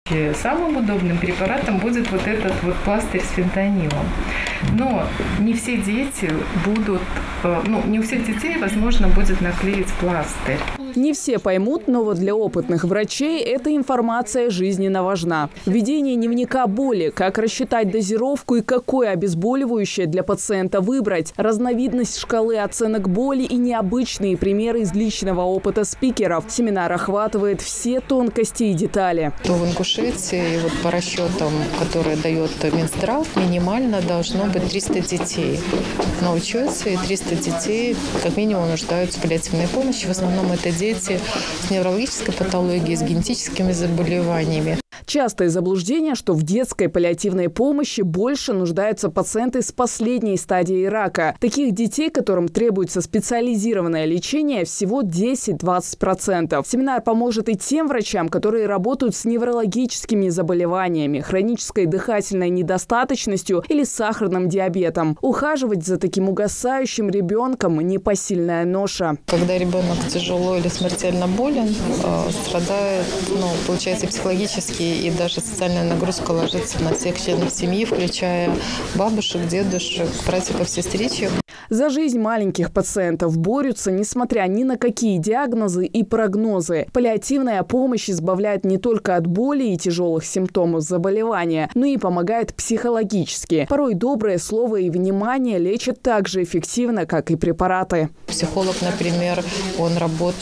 Самым удобным препаратом будет вот этот вот пластырь с фентанилом. Но не все дети будут, не у всех детей, возможно, будет наклеить пластырь. Не все поймут, но вот для опытных врачей эта информация жизненно важна. Ведение дневника боли, как рассчитать дозировку и какое обезболивающее для пациента выбрать, разновидность шкалы оценок боли и необычные примеры из личного опыта спикеров. Семинар охватывает все тонкости и детали. В Ингушетии, вот по расчетам, которые дает Минздрав, минимально должно быть 300 детей на учете. И 300 детей как минимум нуждаются в паллиативной помощи. В основном это дети с неврологической патологией, с генетическими заболеваниями. Частое заблуждение, что в детской паллиативной помощи больше нуждаются пациенты с последней стадией рака. Таких детей, которым требуется специализированное лечение, всего 10-20%. Семинар поможет и тем врачам, которые работают с неврологическими заболеваниями, хронической дыхательной недостаточностью или сахарным диабетом. Ухаживать за таким угасающим ребенком – непосильная ноша. Когда ребенок тяжело или смертельно болен, страдает, получается, психологически, и даже социальная нагрузка ложится на всех членов семьи, включая бабушек, дедушек, братьев, сестричек. За жизнь маленьких пациентов борются, несмотря ни на какие диагнозы и прогнозы. Паллиативная помощь избавляет не только от боли и тяжелых симптомов заболевания, но и помогает психологически. Порой доброе слово и внимание лечат так же эффективно, как и препараты. Психолог, например, он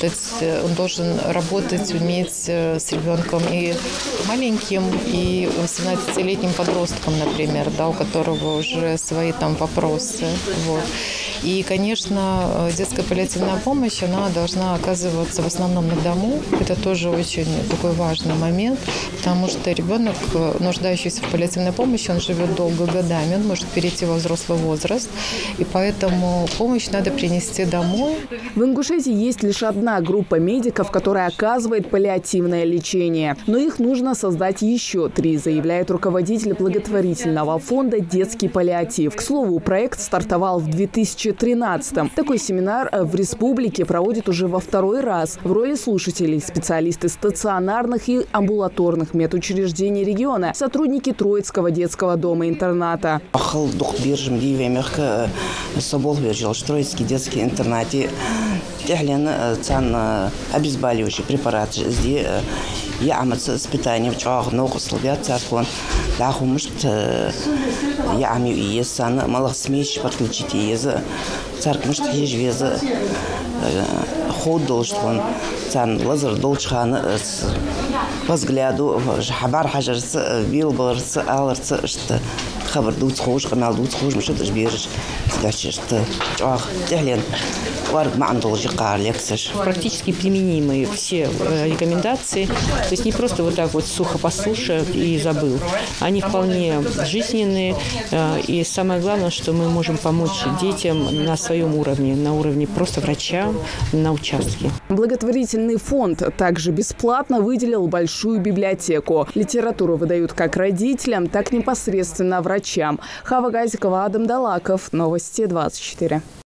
должен работать, уметь с ребенком и маленьким, и 18-летним подростком, например, у которого уже свои вопросы. Вот. И, конечно, детская паллиативная помощь, она должна оказываться в основном на дому. Это тоже очень такой важный момент, потому что ребенок, нуждающийся в паллиативной помощи, он живет долго годами, он может перейти во взрослый возраст, и поэтому помощь надо принести домой. В Ингушетии есть лишь одна группа медиков, которая оказывает паллиативное лечение. Но их нужно создать еще 3, заявляет руководитель благотворительного фонда «Детский паллиатив». К слову, проект стартовал в 2013-м. Такой семинар в республике проводит уже во 2-й раз. В роли слушателей специалисты стационарных и амбулаторных медучреждений региона, сотрудники Троицкого детского дома-интерната. Троицкий детский интернат. Обезболивающий препарат. Здесь я испытания в чёрных ногах слабят царствон. Да, может, я амию сан малых смесь подключить из царк может ежвез ход должен он цан лазер должен взгляду хабар хажарс билбарс аларс что хабар дуц хош канал дуц хош мش тажбирш дальше что тяглен практически применимые все рекомендации. То есть не просто вот так вот сухо послушал и забыл. Они вполне жизненные. И самое главное, что мы можем помочь детям на своем уровне, на уровне просто врача на участке. Благотворительный фонд также бесплатно выделил большую библиотеку. Литературу выдают как родителям, так непосредственно врачам. Хава Газикова, Адам Далаков. Новости 24.